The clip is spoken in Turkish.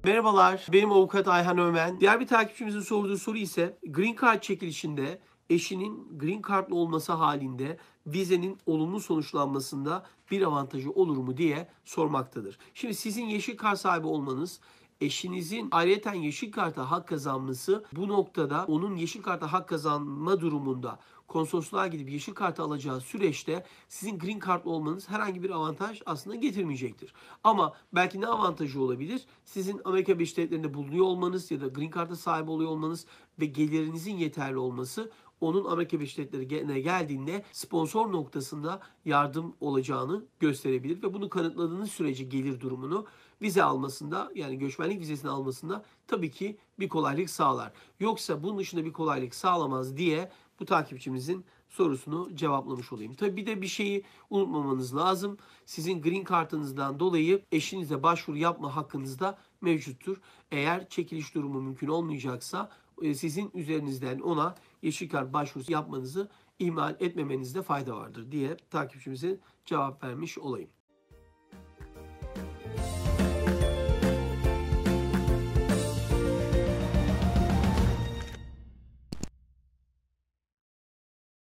Merhabalar, benim avukat Ayhan Ömen. Diğer bir takipçimizin sorduğu soru ise Green Card çekilişinde eşinin Green Card'lı olması halinde vizenin olumlu sonuçlanmasında bir avantajı olur mu diye sormaktadır. Şimdi sizin yeşil kart sahibi olmanız, eşinizin ayrıyeten yeşil karta hak kazanması bu noktada onun yeşil karta hak kazanma durumunda konsolosluğa gidip yeşil kartı alacağı süreçte sizin green card'lı olmanız herhangi bir avantaj aslında getirmeyecektir. Ama belki ne avantajı olabilir? Sizin Amerika Birleşik Devletleri'nde bulunuyor olmanız ya da green card'a sahip oluyor olmanız ve gelirinizin yeterli olması onun Amerika Birleşik Devletleri'ne geldiğinde sponsor noktasında yardım olacağını gösterebilir ve bunu kanıtladığınız sürece gelir durumunu vize almasında, yani göçmenlik vizesini almasında tabii ki bir kolaylık sağlar. Yoksa bunun dışında bir kolaylık sağlamaz diye bu takipçimizin sorusunu cevaplamış olayım. Tabii bir de bir şeyi unutmamanız lazım. Sizin green kartınızdan dolayı eşinize başvuru yapma hakkınız da mevcuttur. Eğer çekiliş durumu mümkün olmayacaksa sizin üzerinizden ona yeşil kart başvurusu yapmanızı ihmal etmemenizde fayda vardır diye takipçimize cevap vermiş olayım.